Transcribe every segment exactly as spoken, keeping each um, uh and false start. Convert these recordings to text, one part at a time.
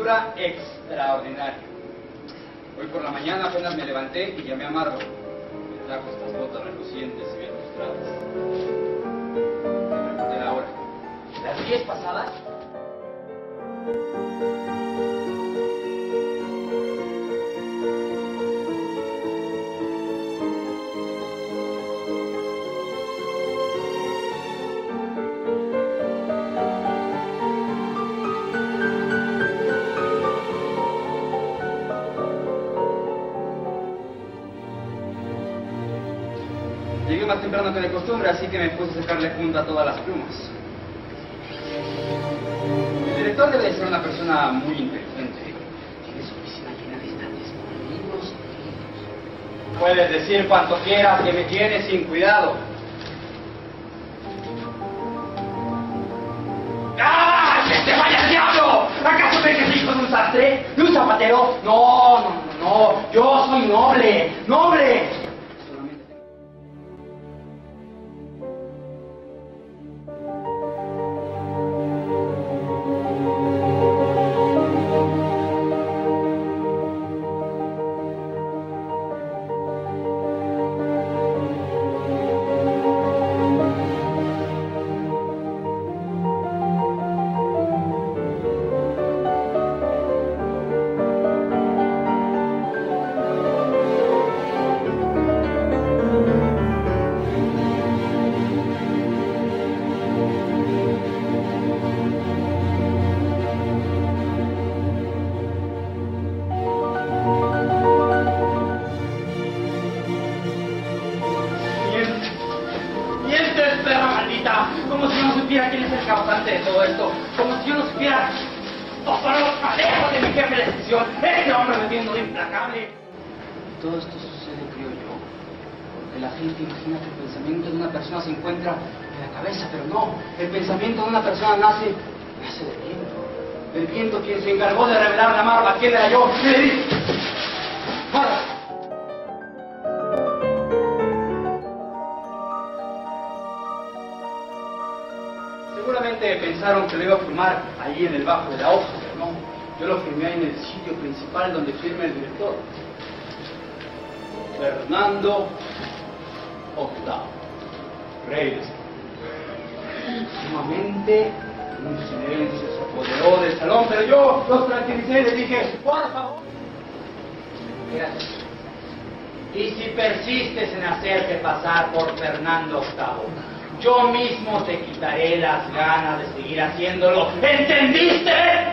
aventura extraordinaria. Hoy por la mañana apenas me levanté y llamé a Margot. Me trajo estas botas relucientes y bien lustradas. Me pregunté la hora. ¿Las diez pasadas? Llegué más temprano que de costumbre, así que me puse a sacarle punta a todas las plumas. El director debe de ser una persona muy inteligente. Tiene su oficina llena de estantes con libros y libros. Puedes decir cuanto quieras que me tienes sin cuidado. ¡Ah! ¡Que te vaya el diablo! ¿Acaso crees que soy hijo de un sastre? ¿De un zapatero? No, no, no, no. Yo soy noble, noble. Como si yo no supiera quién es el causante de todo esto. Como si yo no supiera todos los malejos de mi jefe de sección. Ese hombre me tiene implacable. Todo esto sucede, creo yo, porque la gente imagina que el pensamiento de una persona se encuentra en la cabeza, pero no. El pensamiento de una persona nace, nace del viento. Del viento quien se encargó de revelar la marva. ¿Quién era yo? Y le dije, ¡para! Seguramente pensaron que lo iba a firmar allí en el bajo de la hoja, pero no. Yo lo firmé ahí en el sitio principal donde firma el director. Fernando octavo, rey de España. Sumamente un silencio se apoderó del salón, pero yo los tranquilicé y les dije, por favor, quédate. Y si persistes en hacerte pasar por Fernando octavo, yo mismo te quitaré las ganas de seguir haciéndolo. ¿Entendiste?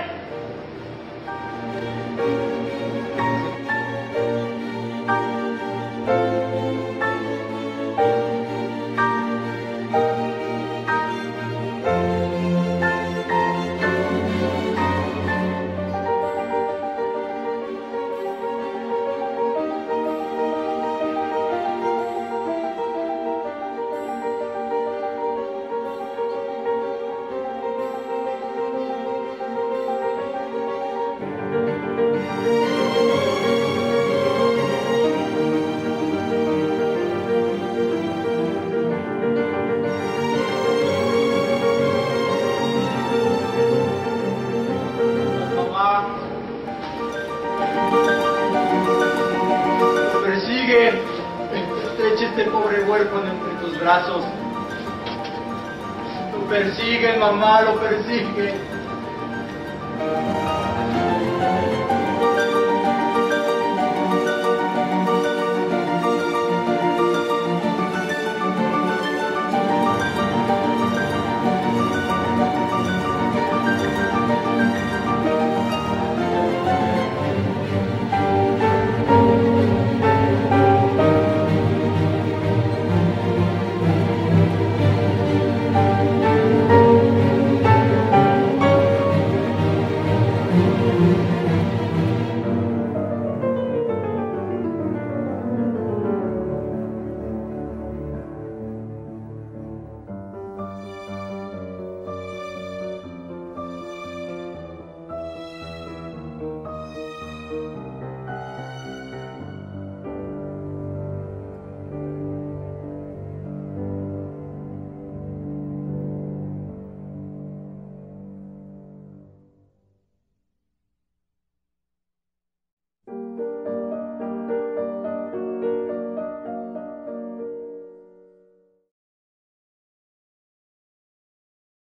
Estrecha este pobre huérfano entre tus brazos. Lo persigue, mamá, lo persigue.